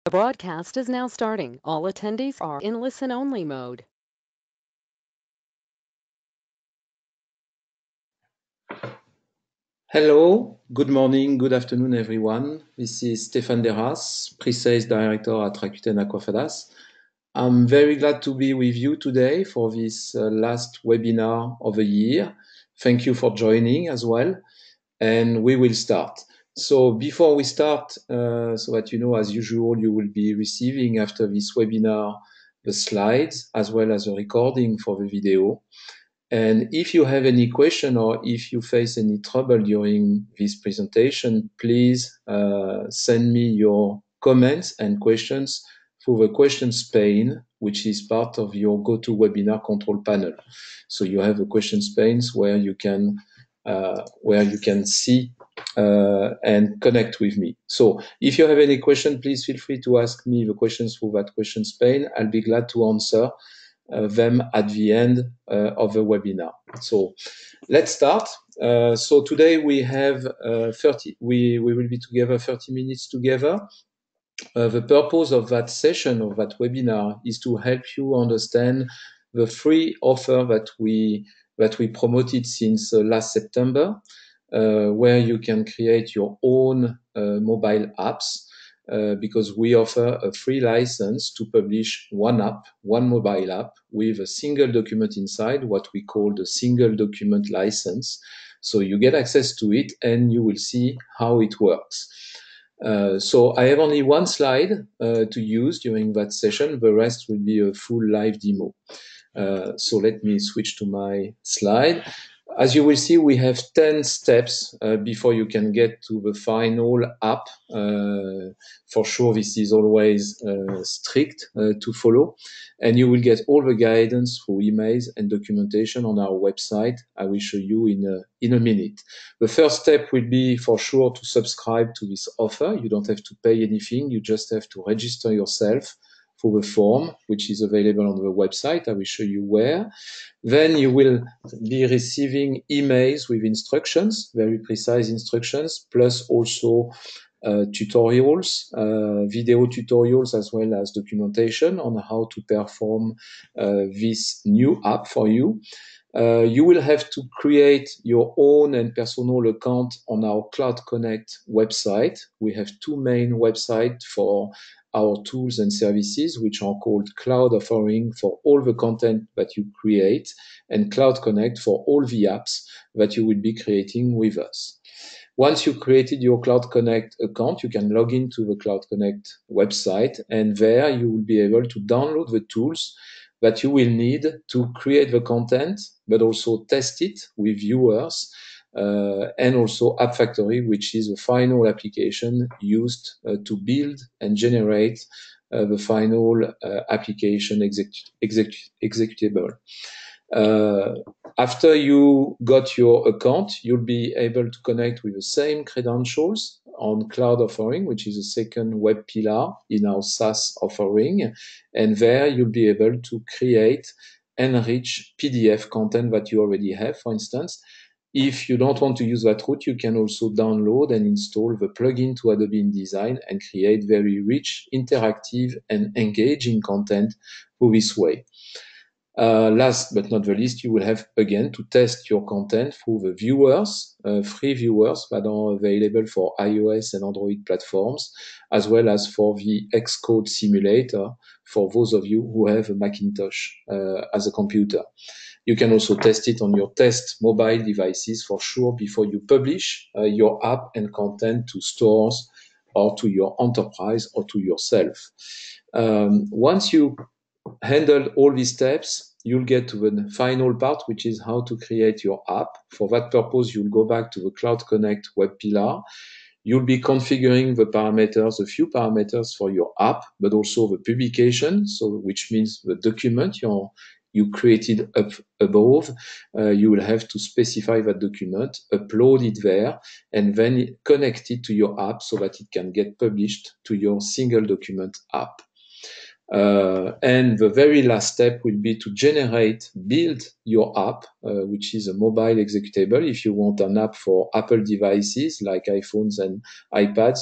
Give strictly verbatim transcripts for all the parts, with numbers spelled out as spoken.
The broadcast is now starting. All attendees are in listen-only mode. Hello, good morning, good afternoon, everyone. This is Stéphane Derras, Pre-Sales Director at Rakuten Aquafadas. I'm very glad to be with you today for this uh, last webinar of the year. Thank you for joining as well, and we will start. So before we start, uh, so that you know, as usual, you will be receiving after this webinar the slides as well as a recording for the video. And if you have any question or if you face any trouble during this presentation, please uh, send me your comments and questions through the questions pane, which is part of your GoToWebinar control panel. So you have a questions pane where you can uh, where you can see uh, and connect with me. So if you have any question, please feel free to ask me the questions through that questions pane. I'll be glad to answer Uh, them at the end uh, of the webinar. So let's start. Uh, so today we have uh, thirty, we, we will be together thirty minutes together. Uh, the purpose of that session, of that webinar, is to help you understand the free offer that we, that we promoted since uh, last September, uh, where you can create your own uh, mobile apps. Uh, because we offer a free license to publish one app, one mobile app with a single document inside, what we call the single document license. So you get access to it and you will see how it works. Uh, so I have only one slide uh, to use during that session. The rest will be a full live demo. Uh, so let me switch to my slide. As you will see, we have ten steps uh, before you can get to the final app. Uh, for sure, this is always uh, strict uh, to follow. And you will get all the guidance through emails and documentation on our website. I will show you in a, in a minute. The first step will be for sure to subscribe to this offer. You don't have to pay anything. You just have to register yourself for the form, which is available on the website. I will show you where. Then you will be receiving emails with instructions, very precise instructions, plus also uh, tutorials, uh, video tutorials, as well as documentation on how to perform uh, this new app for you. Uh, you will have to create your own and personal account on our Cloud Connect website. We have two main websites for our tools and services, which are called Cloud Offering for all the content that you create, and Cloud Connect for all the apps that you will be creating with us. Once you created your Cloud Connect account, you can log into the Cloud Connect website, and there you will be able to download the tools that you will need to create the content, but also test it with viewers, uh, and also App Factory, which is the final application used uh, to build and generate uh, the final uh, application execu execu executable. Uh, after you got your account, you'll be able to connect with the same credentials on Cloud Offering, which is the second web pillar in our SaaS offering. And there you'll be able to create and enrich P D F content that you already have, for instance. If you don't want to use that route, you can also download and install the plugin to Adobe InDesign and create very rich, interactive, and engaging content through this way. Uh, last but not the least, you will have, again, to test your content through the viewers, uh, free viewers that are available for iOS and Android platforms, as well as for the Xcode simulator for those of you who have a Macintosh uh, as a computer. You can also test it on your test mobile devices for sure before you publish uh, your app and content to stores or to your enterprise or to yourself. Um, once you handle all these steps, you'll get to the final part, which is how to create your app. For that purpose, you'll go back to the Cloud Connect web pillar. You'll be configuring the parameters, a few parameters for your app, but also the publication, so which means the document you're, you created up above. Uh, you will have to specify that document, upload it there, and then connect it to your app so that it can get published to your single document app. Uh, and the very last step will be to generate, build your app, uh, which is a mobile executable. If you want an app for Apple devices like iPhones and iPads,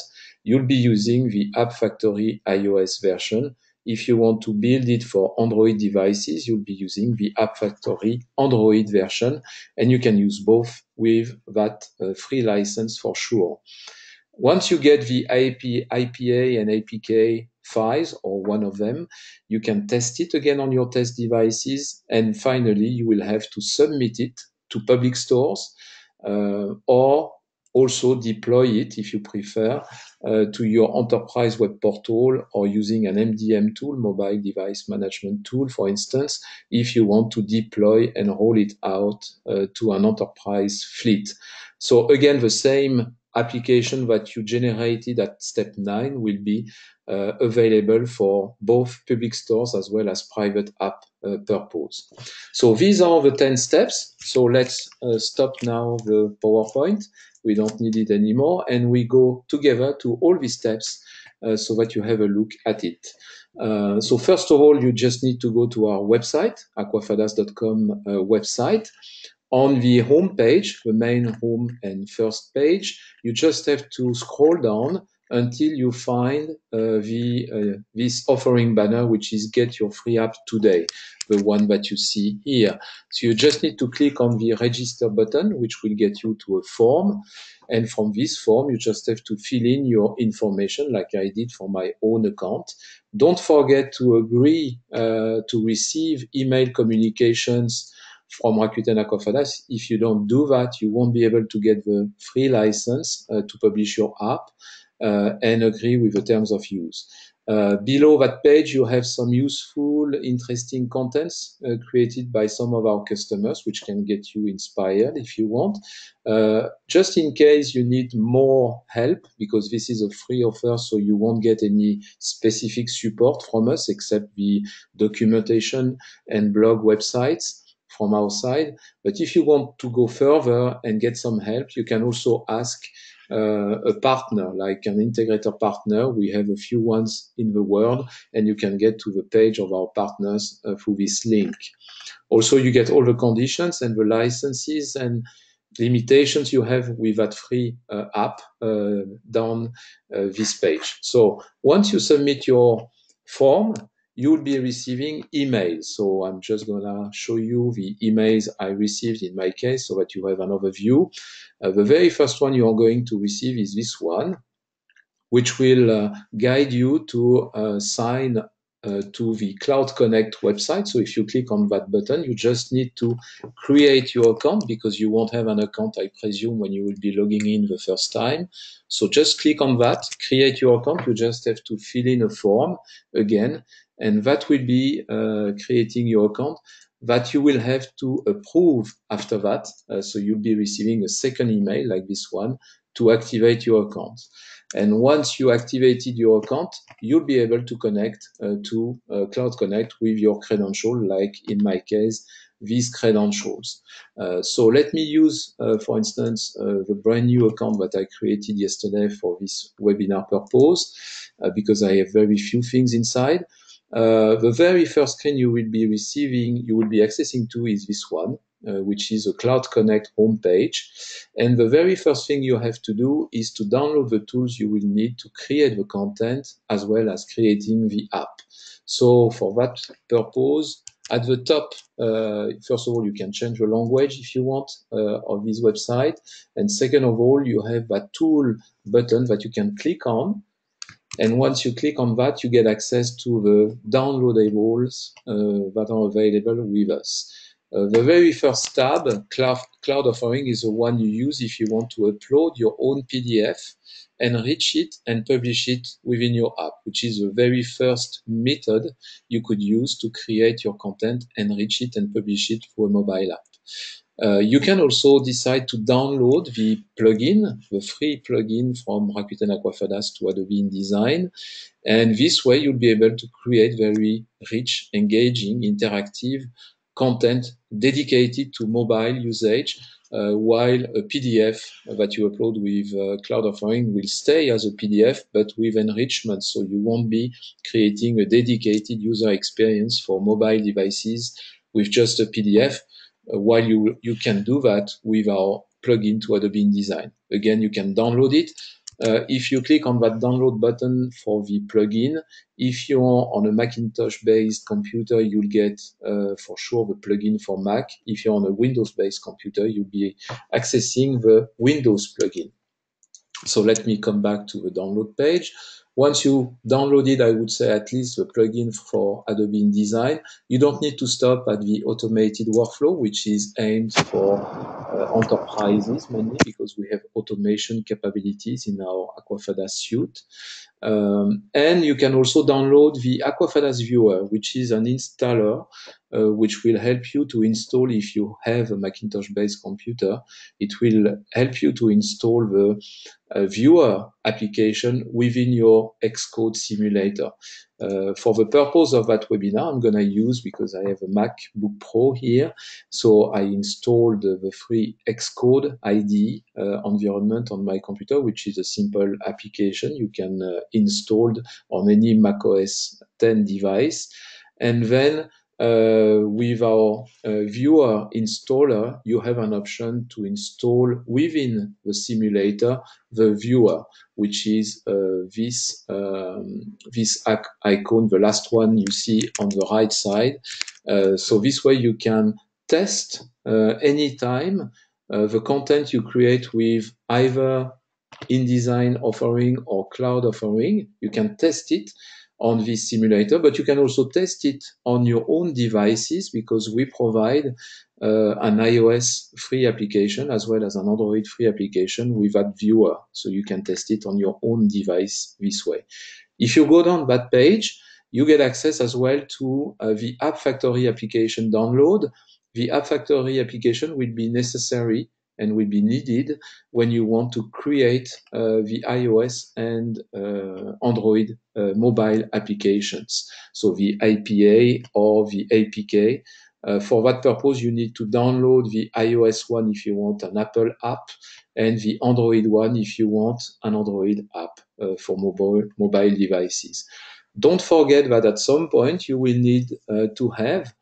you'll be using the App Factory iOS version. If you want to build it for Android devices, you'll be using the App Factory Android version, and you can use both with that uh, free license for sure. Once you get the I P, I P A and A P K files, or one of them, you can test it again on your test devices, and finally you will have to submit it to public stores uh, or also deploy it, if you prefer, uh, to your enterprise web portal or using an M D M tool, mobile device management tool, for instance, if you want to deploy and roll it out uh, to an enterprise fleet. So again, the same application that you generated at step nine will be uh, available for both public stores as well as private app uh, purpose. So these are the ten steps. So let's uh, stop now the PowerPoint. We don't need it anymore. And we go together to all these steps uh, so that you have a look at it. Uh, so first of all, you just need to go to our website, aquafadas dot com uh, website. On the home page, the main home and first page, you just have to scroll down until you find uh, the uh, this offering banner, which is Get Your Free App Today, the one that you see here. So you just need to click on the register button, which will get you to a form. And from this form, you just have to fill in your information like I did for my own account. Don't forget to agree uh, to receive email communications from Rakuten Aquafadas. If you don't do that, you won't be able to get the free license uh, to publish your app uh, and agree with the terms of use. Uh, below that page, you have some useful, interesting contents uh, created by some of our customers, which can get you inspired if you want. Uh, just in case you need more help, because this is a free offer, so you won't get any specific support from us except the documentation and blog websites from our side. But if you want to go further and get some help, you can also ask uh, a partner, like an integrator partner. We have a few ones in the world, and you can get to the page of our partners uh, through this link. Also, you get all the conditions and the licenses and limitations you have with that free uh, app uh, down uh, this page. So once you submit your form, you will be receiving emails. So I'm just gonna show you the emails I received in my case so that you have an overview. Uh, the very first one you are going to receive is this one, which will uh, guide you to uh, sign uh, to the Cloud Connect website. So if you click on that button, you just need to create your account because you won't have an account, I presume, when you will be logging in the first time. So just click on that, create your account. You just have to fill in a form again, and that will be uh, creating your account that you will have to approve after that. Uh, so you'll be receiving a second email like this one to activate your account. And once you activated your account, you'll be able to connect uh, to uh, Cloud Connect with your credential, like in my case, these credentials. Uh, so let me use, uh, for instance, uh, the brand new account that I created yesterday for this webinar purpose, uh, because I have very few things inside. Uh, the very first screen you will be receiving, you will be accessing to is this one, uh, which is a Cloud Connect homepage. And the very first thing you have to do is to download the tools you will need to create the content as well as creating the app. So for that purpose, at the top, uh, first of all, you can change the language if you want uh, of this website. And second of all, you have that tool button that you can click on. And once you click on that, you get access to the downloadables uh, that are available with us. Uh, the very first tab, Cloud, Cloud Offering, is the one you use if you want to upload your own P D F, enrich it, and publish it within your app, which is the very first method you could use to create your content, enrich it, and publish it through a mobile app. Uh, you can also decide to download the plugin, the free plugin from Rakuten Aquafadas to Adobe InDesign. And this way, you'll be able to create very rich, engaging, interactive content dedicated to mobile usage, uh, while a P D F that you upload with uh, Cloud Offering will stay as a P D F, but with enrichment. So you won't be creating a dedicated user experience for mobile devices with just a P D F. Uh, while you, you can do that with our plugin to Adobe InDesign. Again, you can download it. uh, if you click on that download button for the plugin, if you're on a Macintosh-based computer, you'll get uh, for sure the plugin for Mac. If you're on a Windows-based computer, you'll be accessing the Windows plugin. So let me come back to the download page. Once you downloaded, I would say at least the plugin for Adobe InDesign, you don't need to stop at the automated workflow, which is aimed for uh, enterprises mainly because we have automation capabilities in our Aquafadas suite. Um, and you can also download the Aquafadas Viewer, which is an installer uh, which will help you to install if you have a Macintosh-based computer. It will help you to install the uh, Viewer application within your Xcode simulator. Uh, for the purpose of that webinar, I'm going to use, because I have a MacBook Pro here, so I installed the free Xcode I D E uh, environment on my computer, which is a simple application you can uh, install on any macOS ten device. And then uh, with our uh, Viewer installer, you have an option to install within the simulator the Viewer, which is uh, this um, this icon, the last one you see on the right side. Uh, so this way you can test uh, anytime uh, the content you create with either InDesign offering or cloud offering. You can test it on this simulator, but you can also test it on your own devices because we provide uh, an iOS free application as well as an Android free application with that Viewer. So you can test it on your own device this way. If you go down that page, you get access as well to uh, the App Factory application download. The App Factory application will be necessary and will be needed when you want to create uh, the iOS and uh, Android uh, mobile applications. So the I P A or the A P K. Uh, for that purpose, you need to download the iOS one if you want an Apple app, and the Android one if you want an Android app uh, for mobile, mobile devices. Don't forget that at some point you will need uh, to have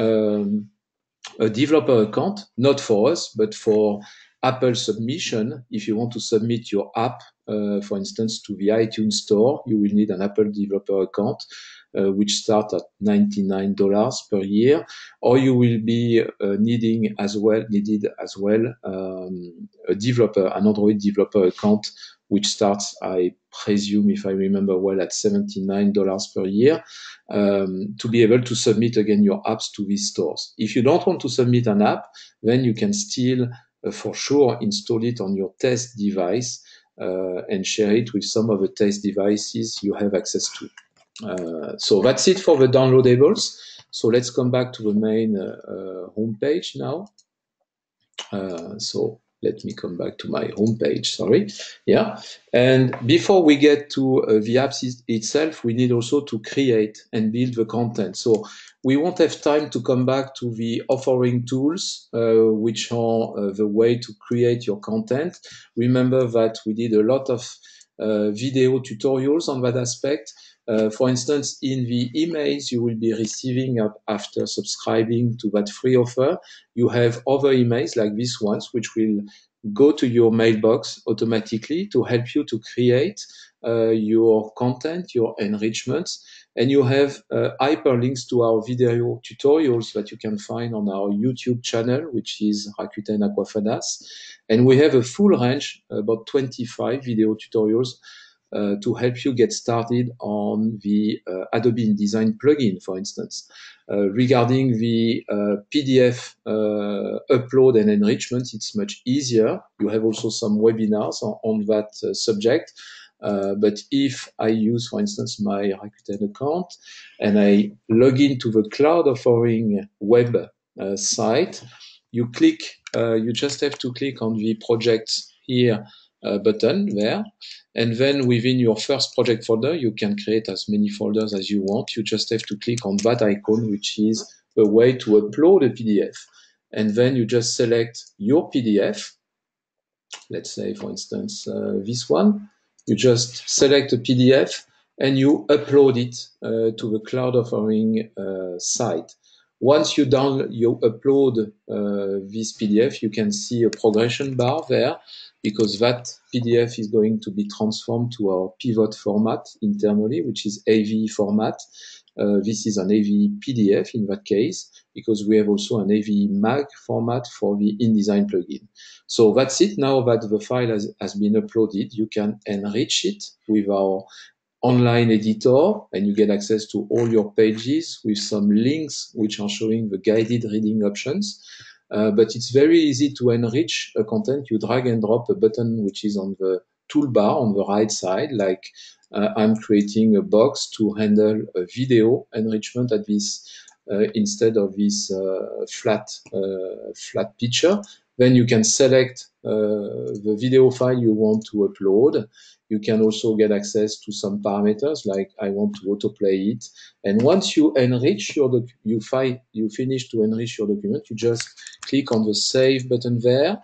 um, a developer account, not for us, but for Apple submission. If you want to submit your app, uh, for instance, to the iTunes Store, you will need an Apple developer account, uh, which starts at ninety-nine dollars per year, or you will be uh, needing as well, needed as well, um, a developer, an Android developer account, which starts, I presume, if I remember well, at seventy-nine dollars per year, um, to be able to submit again your apps to these stores. If you don't want to submit an app, then you can still, uh, for sure, install it on your test device uh, and share it with some of the test devices you have access to. Uh, so that's it for the downloadables. So let's come back to the main uh, uh, homepage now. Uh, so let me come back to my home page, sorry. Yeah. And before we get to uh, the apps itself, we need also to create and build the content. So we won't have time to come back to the offering tools, uh, which are uh, the way to create your content. Remember that we did a lot of uh, video tutorials on that aspect. Uh, for instance, in the emails you will be receiving up after subscribing to that free offer, you have other emails like this ones, which will go to your mailbox automatically to help you to create uh, your content, your enrichments. And you have uh, hyperlinks to our video tutorials that you can find on our YouTube channel, which is Rakuten Aquafadas. And we have a full range, about twenty-five video tutorials Uh, to help you get started on the uh, Adobe InDesign plugin, for instance. Uh, regarding the uh, P D F uh, upload and enrichment, it's much easier. You have also some webinars on, on that uh, subject. Uh, but if I use, for instance, my Rakuten account and I log into the cloud offering web uh, site, you click, uh, you just have to click on the projects here uh, button there. And then within your first project folder, you can create as many folders as you want. You just have to click on that icon, which is a way to upload a P D F. And then you just select your P D F. Let's say, for instance, uh, this one. You just select a P D F and you upload it uh, to the cloud offering uh, site. Once you download, you upload uh, this P D F, you can see a progression bar there. because that P D F is going to be transformed to our pivot format internally, which is A V E format. Uh, this is an A V E P D F in that case, because we have also an A V E M A G format for the InDesign plugin. So that's it. Now that the file has, has been uploaded, you can enrich it with our online editor, and you get access to all your pages with some links which are showing the guided reading options. Uh, but it's very easy to enrich a content. You drag and drop a button which is on the toolbar on the right side, like uh, I'm creating a box to handle a video enrichment at this uh, instead of this uh, flat uh, flat picture. Then you can select uh, the video file you want to upload. You can also get access to some parameters, like I want to autoplay it. And once you enrich your doc you, fi you finish to enrich your document, you just click on the Save button there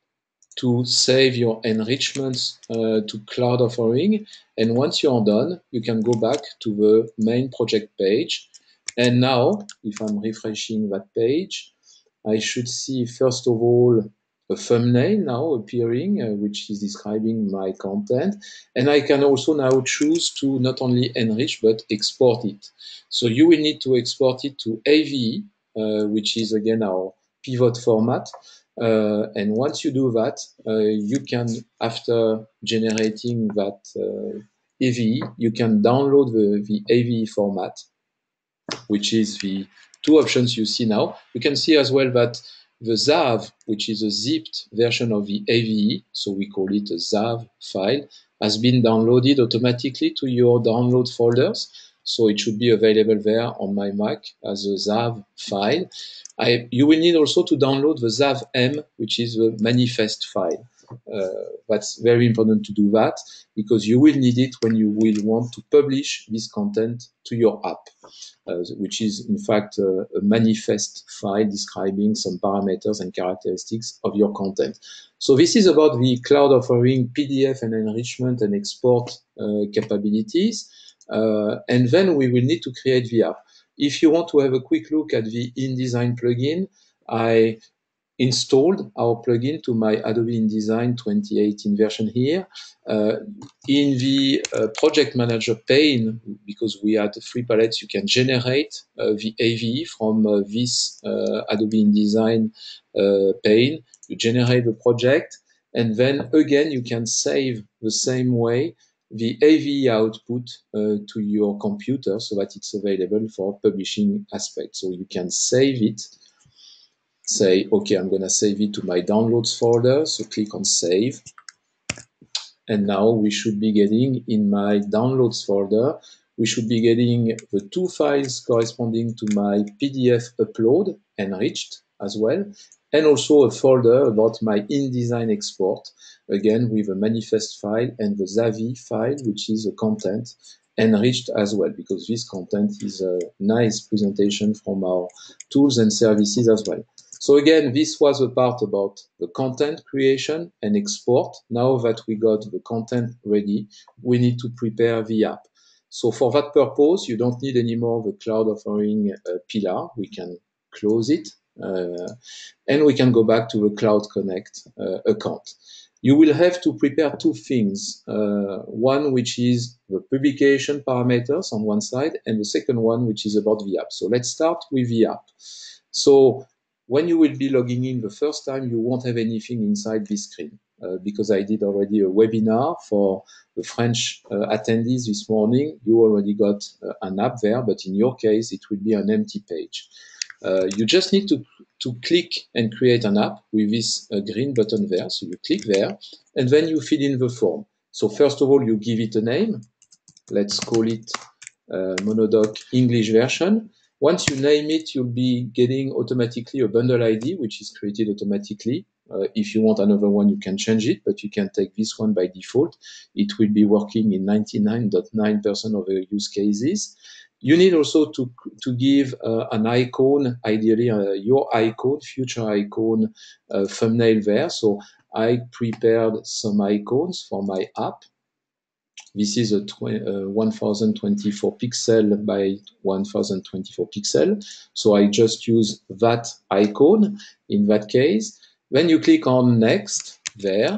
to save your enrichments uh, to Cloud Authoring. And once you're done, you can go back to the main project page. And now, if I'm refreshing that page, I should see, first of all, a thumbnail now appearing, uh, which is describing my content. And I can also now choose to not only enrich, but export it. So you will need to export it to A V E, uh, which is, again, our pivot format. Uh, and once you do that, uh, you can, after generating that uh, A V E, you can download the, the A V E format, which is the two options you see now. You can see as well that the Z A V, which is a zipped version of the A V E, so we call it a Z A V file, has been downloaded automatically to your download folders. So it should be available there on my Mac as a Z A V file. I, you will need also to download the Z A V M, which is the manifest file. Uh, that's very important to do that, because you will need it when you will want to publish this content to your app, uh, which is in fact uh, a manifest file describing some parameters and characteristics of your content. So this is about the Cloud Authoring P D F and enrichment and export uh, capabilities. Uh, and then we will need to create the app. If you want to have a quick look at the InDesign plugin, I installed our plugin to my Adobe InDesign twenty eighteen version here. Uh, in the uh, project manager pane, because we had three palettes, you can generate uh, the A V E from uh, this uh, Adobe InDesign uh, pane. You generate the project, and then again you can save the same way the A V E output uh, to your computer so that it's available for publishing aspects. So you can save it, say, okay, I'm going to save it to my downloads folder. So click on save. And now we should be getting in my downloads folder, we should be getting the two files corresponding to my P D F upload, enriched as well, and also a folder about my InDesign export, again with a manifest file and the Z A V file, which is a content enriched as well, because this content is a nice presentation from our tools and services as well. So again, this was a part about the content creation and export. Now that we got the content ready, we need to prepare the app. So for that purpose, you don't need anymore the Cloud Authoring uh, pillar. We can close it, uh, and we can go back to the Cloud Connect uh, account. You will have to prepare two things. Uh, one, which is the publication parameters on one side, and the second one, which is about the app. So let's start with the app. So when you will be logging in the first time, you won't have anything inside this screen, uh, because I did already a webinar for the French uh, attendees this morning. You already got uh, an app there, but in your case, it will be an empty page. Uh, you just need to, to click and create an app with this uh, green button there. So you click there, and then you fill in the form. So first of all, you give it a name. Let's call it uh, Monodoc English version. Once you name it, you'll be getting automatically a bundle I D, which is created automatically. Uh, if you want another one, you can change it, but you can take this one by default. It will be working in ninety-nine point nine percent of the use cases. You need also to, to give uh, an icon, ideally uh, your icon, future icon uh, thumbnail there. So I prepared some icons for my app. This is a uh, one thousand twenty-four pixel by one thousand twenty-four pixel. So I just use that icon in that case. Then you click on next there.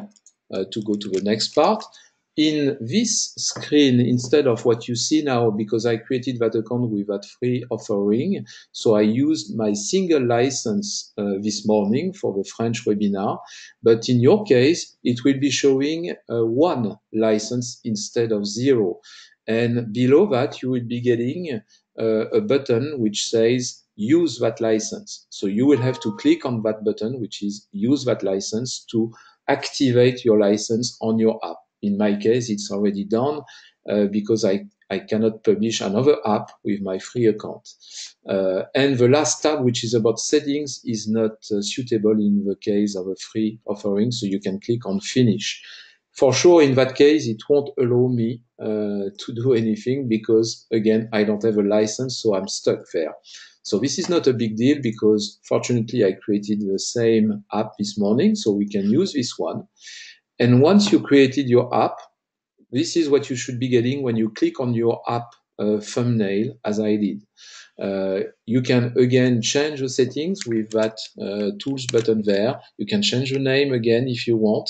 uh, to go to the next part. In this screen, instead of what you see now, because I created that account with that free offering, so I used my single license uh, this morning for the French webinar. But in your case, it will be showing uh, one license instead of zero. And below that, you will be getting uh, a button which says use that license. So you will have to click on that button, which is use that license, to activate your license on your app. In my case, it's already done uh, because I, I cannot publish another app with my free account. Uh, and the last tab, which is about settings, is not uh, suitable in the case of a free offering, so you can click on finish. For sure, in that case, it won't allow me uh, to do anything because, again, I don't have a license, so I'm stuck there. So this is not a big deal because, fortunately, I created the same app this morning, so we can use this one. And once you created your app, this is what you should be getting when you click on your app uh, thumbnail, as I did. Uh, you can again change the settings with that uh, tools button there. You can change the name again if you want.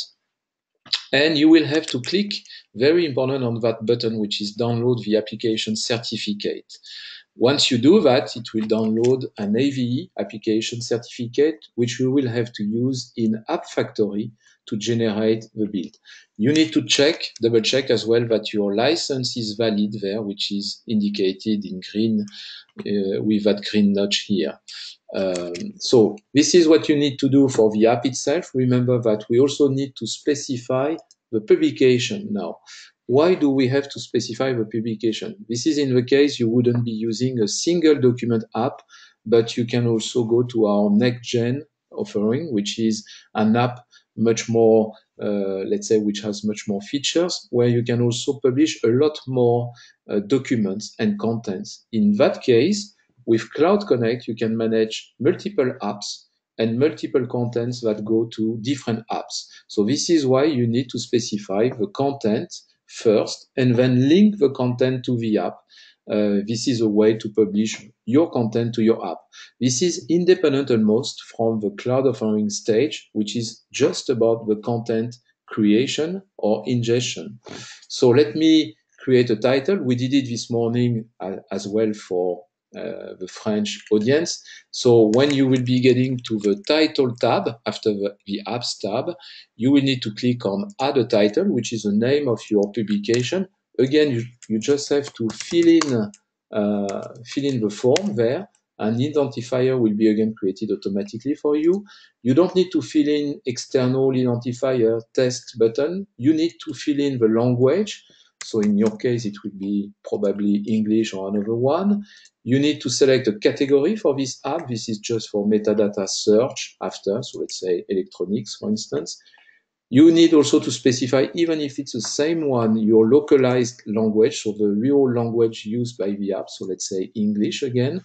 And you will have to click, very important, on that button, which is download the application certificate. Once you do that, it will download an A V E application certificate, which you will have to use in App Factory to generate the build. You need to check, double check as well that your license is valid there, which is indicated in green uh, with that green notch here. Um, so this is what you need to do for the app itself. Remember that we also need to specify the publication now. Why do we have to specify the publication? This is in the case you wouldn't be using a single document app, but you can also go to our next-gen offering, which is an app much more, uh, let's say, which has much more features, where you can also publish a lot more uh, documents and contents. In that case, with Cloud Connect, you can manage multiple apps and multiple contents that go to different apps. So this is why you need to specify the content first and then link the content to the app. Uh, this is a way to publish your content to your app. This is independent almost from the cloud offering stage, which is just about the content creation or ingestion. So let me create a title. We did it this morning uh, as well for Uh, the French audience. So when you will be getting to the title tab after the, the apps tab, you will need to click on add a title, which is the name of your publication. Again, you, you just have to fill in, uh, fill in the form there. An identifier will be again created automatically for you. You don't need to fill in external identifier test button. You need to fill in the language. So in your case, it will be probably English or another one. You need to select a category for this app. This is just for metadata search after, so let's say electronics, for instance. You need also to specify, even if it's the same one, your localized language, so the real language used by the app, so let's say English again.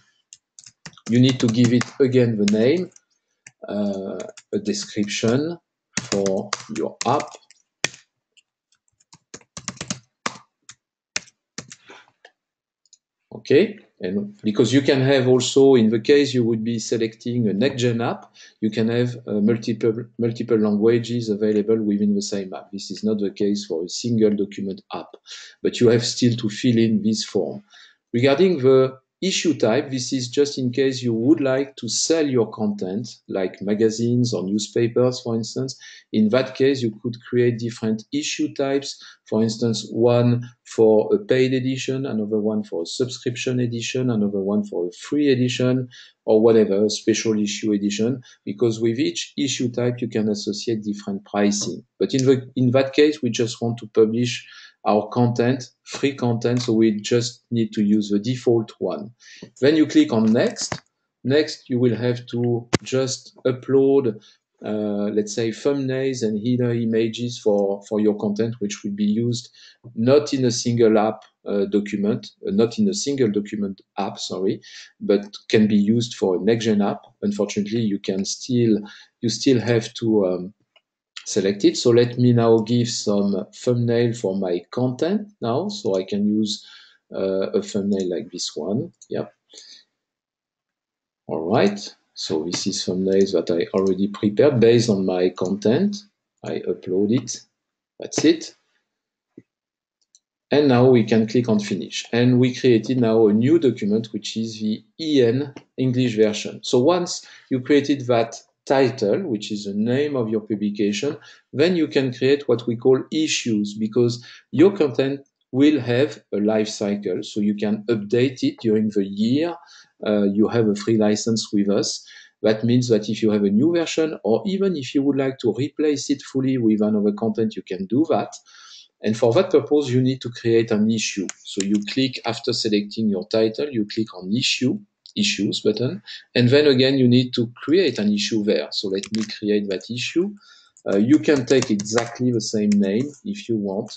You need to give it again the name, uh, a description for your app. Okay, and because you can have also, in the case you would be selecting a next-gen app, you can have uh, multiple multiple languages available within the same app. This is not the case for a single document app, but you have still to fill in this form. Regarding the issue type, this is just in case you would like to sell your content, like magazines or newspapers, for instance. In that case, you could create different issue types. For instance, one for a paid edition, another one for a subscription edition, another one for a free edition, or whatever, a special issue edition, because with each issue type, you can associate different pricing. But in, the, in that case, we just want to publish our content, free content, so we just need to use the default one. Then you click on next. Next, you will have to just upload, uh, let's say, thumbnails and header images for, for your content, which will be used not in a single app uh, document, uh, not in a single document app, sorry, but can be used for a next-gen app. Unfortunately, you can still, you still have to um, select it. So let me now give some thumbnail for my content now, so I can use uh, a thumbnail like this one. Yep. All right. So this is thumbnails that I already prepared based on my content. I upload it. That's it. And now we can click on finish. And we created now a new document, which is the E N English version. So once you created that title, which is the name of your publication, then you can create what we call issues, because your content will have a life cycle. So you can update it during the year. Uh, you have a free license with us. That means that if you have a new version, or even if you would like to replace it fully with another content, you can do that. And for that purpose, you need to create an issue. So you click, after selecting your title, you click on issue, issues button. And then again, you need to create an issue there. So let me create that issue. Uh, you can take exactly the same name if you want,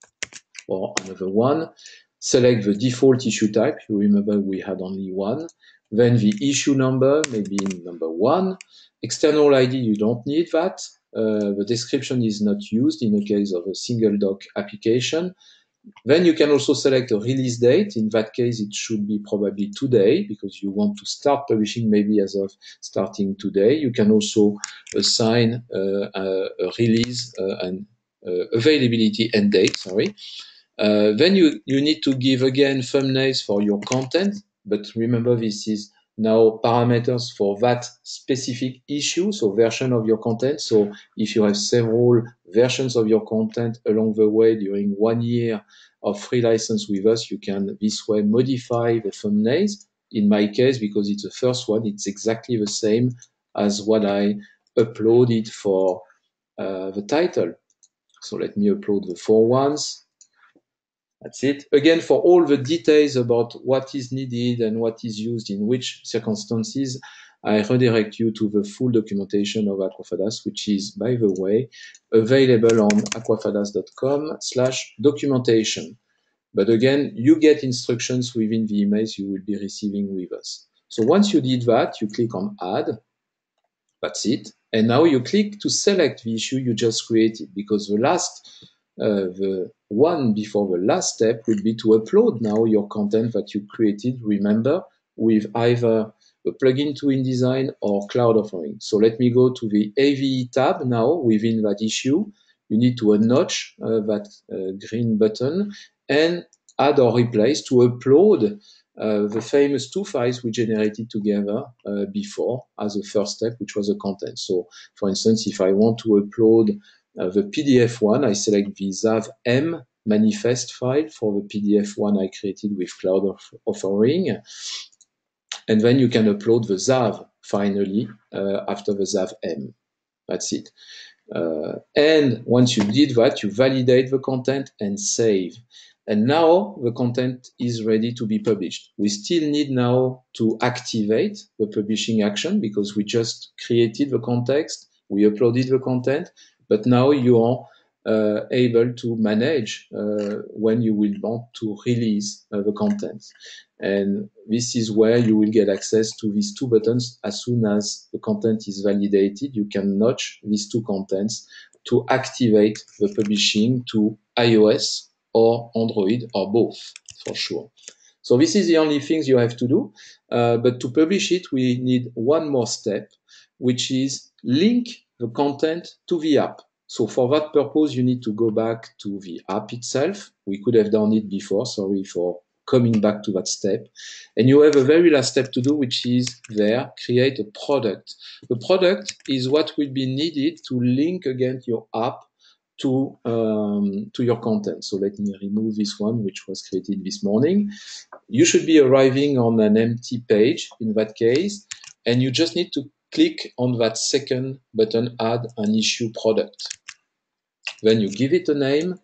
or another one. Select the default issue type. You remember we had only one. Then the issue number, maybe number one. External I D, you don't need that. Uh, the description is not used in the case of a single doc application. Then you can also select a release date. In that case, it should be probably today, because you want to start publishing maybe as of starting today. You can also assign uh, a, a release uh, and uh, availability end date, sorry. Uh, then you, you need to give again thumbnails for your content, but remember this is now parameters for that specific issue, so version of your content. So if you have several versions of your content along the way during one year of free license with us, you can this way modify the thumbnails. In my case, because it's the first one, it's exactly the same as what I uploaded for uh, the title. So let me upload the four ones. That's it. Again, for all the details about what is needed and what is used in which circumstances, I redirect you to the full documentation of Aquafadas, which is, by the way, available on aquafadas.com slash documentation. But again, you get instructions within the emails you will be receiving with us. So once you did that, you click on Add. That's it. And now you click to select the issue you just created, because the last Uh, the one before the last step will be to upload now your content that you created, remember, with either a plugin to InDesign or Cloud Offering. So let me go to the A V E tab now within that issue. You need to unnotch uh, that uh, green button and add or replace to upload uh, the famous two files we generated together uh, before as a first step, which was the content. So for instance, if I want to upload Uh, the P D F one, I select the Zav M manifest file for the P D F one I created with Cloud Offering. And then you can upload the Zav finally uh, after the Zav M. That's it. Uh, and once you did that, you validate the content and save. And now the content is ready to be published. We still need now to activate the publishing action, because we just created the context, we uploaded the content, but now you are uh, able to manage uh, when you will want to release uh, the content. And this is where you will get access to these two buttons. As soon as the content is validated, you can notch these two contents to activate the publishing to iOS or Android, or both, for sure. So this is the only things you have to do. Uh, but to publish it, we need one more step, which is link the content to the app. So for that purpose, you need to go back to the app itself. We could have done it before, sorry for coming back to that step. And you have a very last step to do, which is there, create a product. The product is what will be needed to link again your app to, um, to your content. So let me remove this one, which was created this morning. You should be arriving on an empty page in that case, and you just need to click on that second button, add an issue product. Then you give it a name,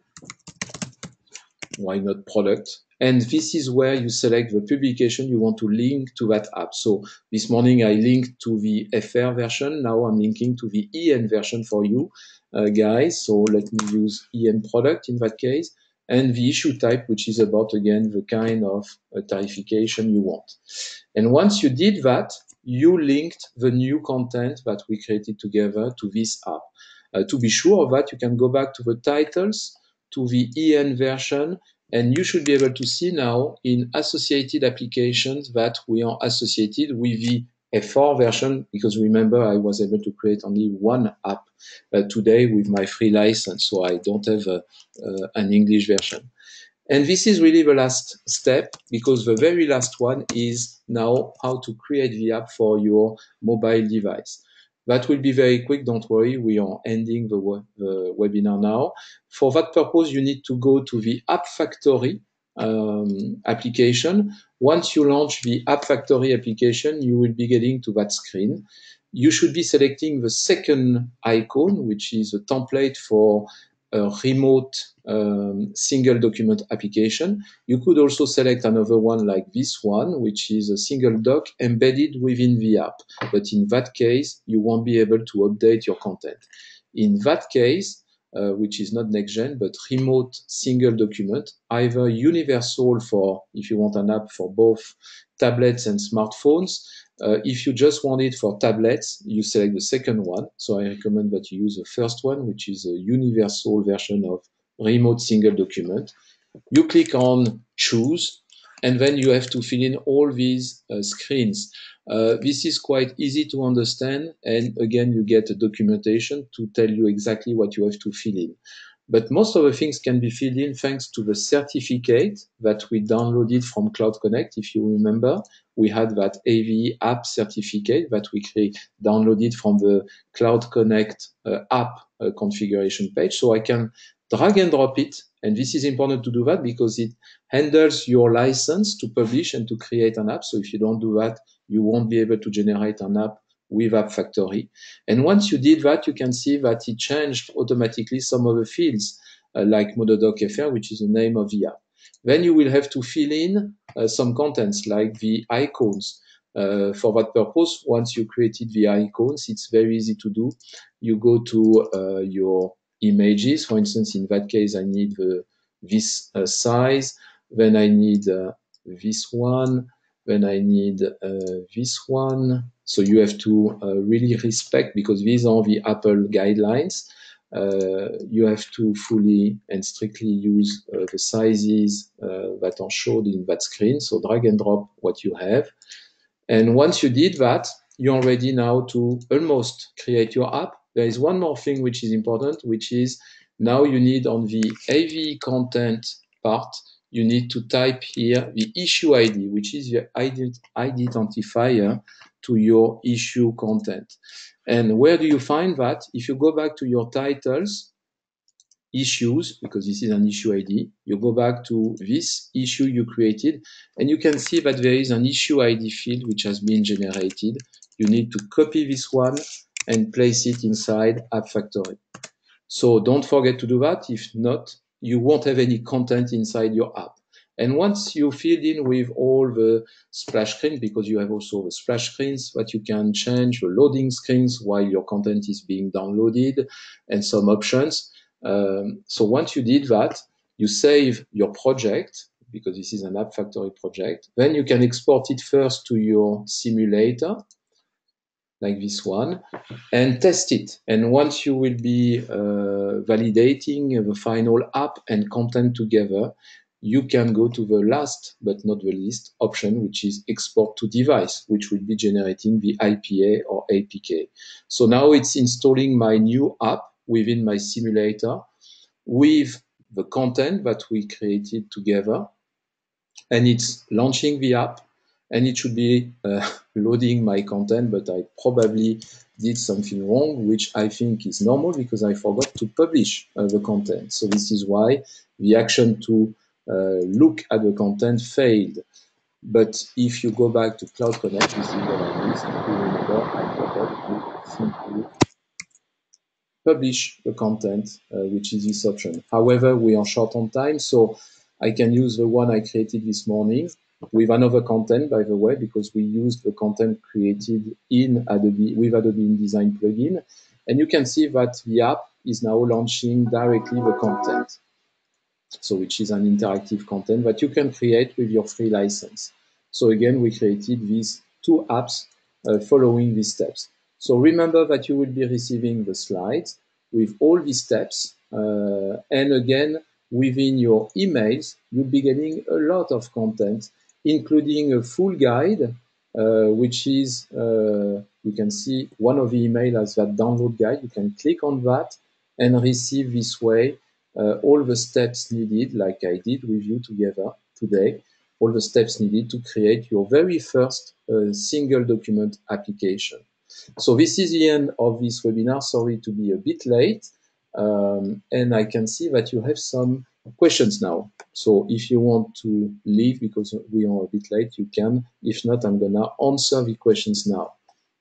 why not product? And this is where you select the publication you want to link to that app. So this morning I linked to the F R version. Now I'm linking to the E N version for you uh, guys. So let me use E N product in that case. And the issue type, which is about, again, the kind of uh, tarification you want. And once you did that, you linked the new content that we created together to this app. Uh, to be sure of that, you can go back to the titles, to the E N version, and you should be able to see now in associated applications that we are associated with the F four version, because remember, I was able to create only one app uh, today with my free license, so I don't have a, uh, an English version. And this is really the last step, because the very last one is now how to create the app for your mobile device. That will be very quick, don't worry, we are ending the, we the webinar now. For that purpose, you need to go to the App Factory um, application. Once you launch the App Factory application, you will be getting to that screen. You should be selecting the second icon, which is a template for a remote um, single document application. You could also select another one like this one, which is a single doc embedded within the app. But in that case, you won't be able to update your content. In that case, uh, which is not next-gen, but remote single document, either universal for, if you want an app for both tablets and smartphones. Uh, if you just want it for tablets, you select the second one. So I recommend that you use the first one, which is a universal version of remote single document. You click on choose, and then you have to fill in all these uh, screens. Uh, this is quite easy to understand, and again, you get a documentation to tell you exactly what you have to fill in. But most of the things can be filled in thanks to the certificate that we downloaded from Cloud Connect. If you remember, we had that A V E app certificate that we create, downloaded from the Cloud Connect uh, app uh, configuration page. So I can drag and drop it. And this is important to do that because it handles your license to publish and to create an app. So if you don't do that, you won't be able to generate an app with App Factory. And once you did that, you can see that it changed automatically some of the fields, uh, like Mododoc F R, which is the name of the app. Then you will have to fill in uh, some contents like the icons. Uh, for that purpose, once you created the icons, it's very easy to do. You go to uh, your images. For instance, in that case, I need the, this uh, size. Then I need uh, this one. Then I need uh, this one. So you have to uh, really respect, because these are the Apple guidelines. Uh, you have to fully and strictly use uh, the sizes uh, that are showed in that screen. So drag and drop what you have. And once you did that, you're ready now to almost create your app. There is one more thing which is important, which is now you need on the A V E content part, you need to type here the issue I D, which is the identifier to your issue content. And where do you find that? If you go back to your titles, issues, because this is an issue I D, you go back to this issue you created, and you can see that there is an issue I D field which has been generated. You need to copy this one and place it inside App Factory. So don't forget to do that. If not, you won't have any content inside your app. And once you filled in with all the splash screens, because you have also the splash screens that you can change, the loading screens while your content is being downloaded, and some options. Um, so once you did that, you save your project, because this is an App Factory project. Then you can export it first to your simulator, like this one, and test it. And once you will be uh, validating the final app and content together, you can go to the last but not the least option, which is export to device, which will be generating the I P A or A P K. So now it's installing my new app within my simulator with the content that we created together, and it's launching the app, and it should be uh, loading my content, but I probably did something wrong, which I think is normal because I forgot to publish uh, the content. So this is why the action to uh, look at the content failed. But if you go back to Cloud Connect, this is what I did. You remember, I forgot to simply publish the content, uh, which is this option. However, we are short on time, so I can use the one I created this morning with another content, by the way, because we used the content created in Adobe with Adobe InDesign plugin. And you can see that the app is now launching directly the content. So which is an interactive content that you can create with your free license. So again, we created these two apps uh, following these steps. So remember that you will be receiving the slides with all these steps. Uh, and again, within your emails, you'll be getting a lot of content, including a full guide uh, which is, uh, you can see one of the email as that download guide. You can click on that and receive this way uh, all the steps needed, like I did with you together today, all the steps needed to create your very first uh, single document application. So this is the end of this webinar. Sorry to be a bit late. Um, and I can see that you have some questions now. So if you want to leave because we are a bit late, you can. If not, I'm gonna answer the questions now.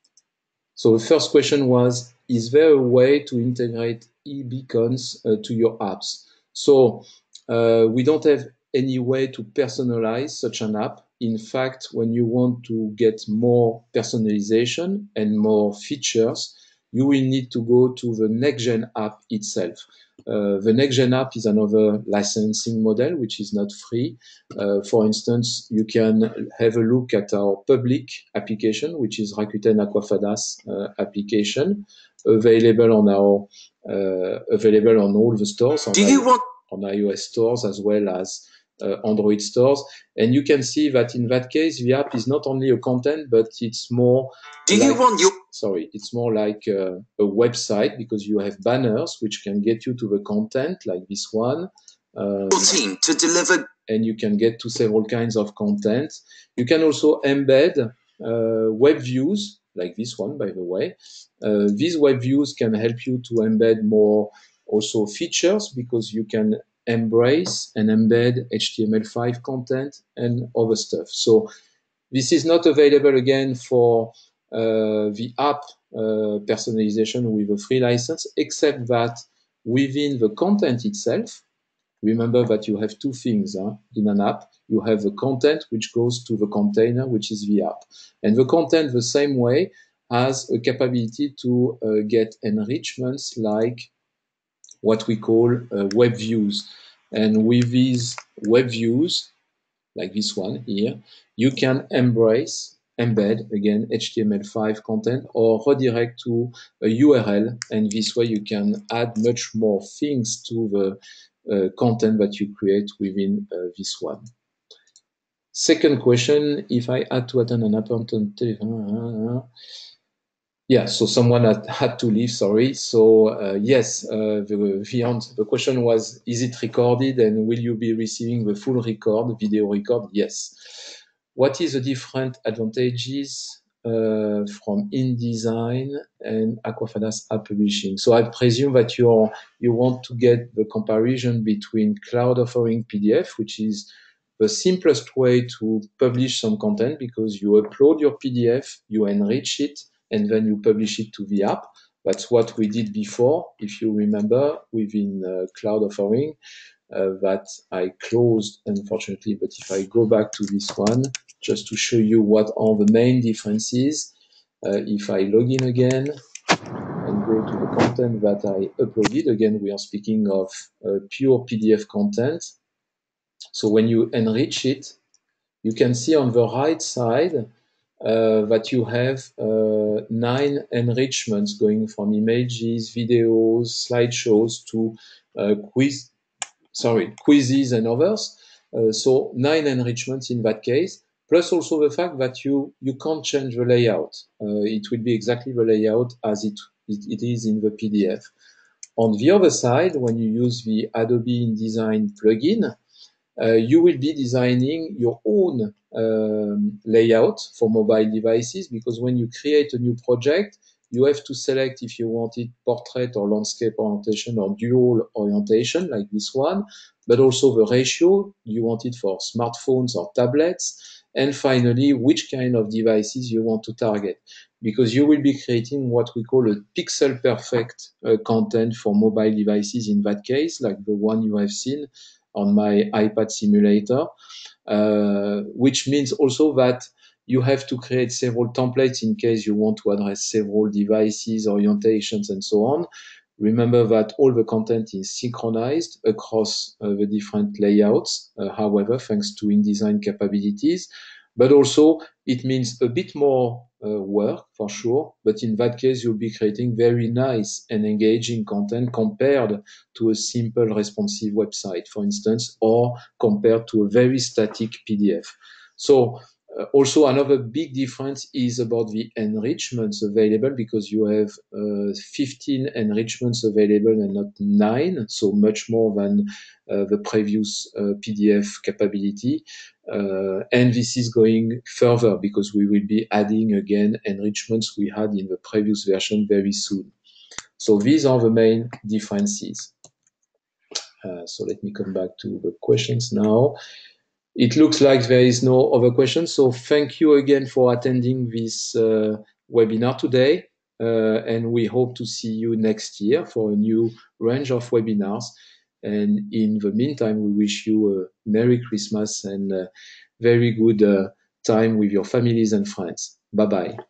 So the first question was, is there a way to integrate e-beacons uh, to your apps? So uh, we don't have any way to personalize such an app. In fact, when you want to get more personalization and more features, you will need to go to the next-gen app itself. Uh, the next-gen app is another licensing model, which is not free. Uh, for instance, you can have a look at our public application, which is Rakuten Aquafadas uh, application, available on our uh, available on all the stores, on, Do you want on iOS stores as well as uh, Android stores. And you can see that in that case, the app is not only a content, but it's more Do like, you want your sorry, it's more like uh, a website because you have banners which can get you to the content like this one. Um, team to deliver? and you can get to several kinds of content. You can also embed uh, web views like this one, by the way. Uh, these web views can help you to embed more also features because you can embrace and embed H T M L five content and other stuff. So this is not available again for uh, the app uh, personalization with a free license, except that within the content itself, remember that you have two things huh? in an app. You have the content which goes to the container, which is the app. And the content, the same way, has a capability to uh, get enrichments like what we call uh, web views. And with these web views, like this one here, you can embrace, embed, again, H T M L five content or redirect to a U R L. And this way you can add much more things to the uh, content that you create within uh, this one. Second question, if I had to attend an appointment, uh, yeah, so someone had, had to leave, sorry. So uh, yes, uh, the, the, the question was, is it recorded and will you be receiving the full record, video record? Yes. What is the different advantages uh, from InDesign and Aquafadas app publishing? So I presume that you're, you want to get the comparison between cloud offering P D F, which is the simplest way to publish some content because you upload your P D F, you enrich it, and then you publish it to the app. That's what we did before, if you remember, within uh, cloud offering uh, that I closed, unfortunately. But if I go back to this one, just to show you what are the main differences, uh, if I log in again and go to the content that I uploaded, again, we are speaking of uh, pure P D F content. So when you enrich it, you can see on the right side uh, that you have uh, nine enrichments going from images, videos, slideshows to uh, quiz, sorry, quizzes and others. Uh, so nine enrichments in that case, plus also the fact that you, you can't change the layout. Uh, it will be exactly the layout as it, it, it is in the P D F. On the other side, when you use the Adobe InDesign plugin, Uh, you will be designing your own um, layout for mobile devices because when you create a new project, you have to select if you want it portrait or landscape orientation or dual orientation like this one, but also the ratio, you want it for smartphones or tablets, and finally, which kind of devices you want to target because you will be creating what we call a pixel perfect uh, content for mobile devices in that case, like the one you have seen on my iPad simulator, uh, which means also that you have to create several templates in case you want to address several devices, orientations, and so on. Remember that all the content is synchronized across uh, the different layouts, uh, however, thanks to InDesign capabilities. But also, it means a bit more uh, work, for sure. But in that case, you'll be creating very nice and engaging content compared to a simple responsive website, for instance, or compared to a very static P D F. So Uh, also, another big difference is about the enrichments available, because you have uh, fifteen enrichments available and not nine, so much more than uh, the previous uh, P D F capability. Uh, and this is going further because we will be adding again enrichments we had in the previous version very soon. So these are the main differences. Uh, so let me come back to the questions now. It looks like there is no other questions. So thank you again for attending this uh, webinar today. Uh, and we hope to see you next year for a new range of webinars. And in the meantime, we wish you a Merry Christmas and a very good uh, time with your families and friends. Bye-bye.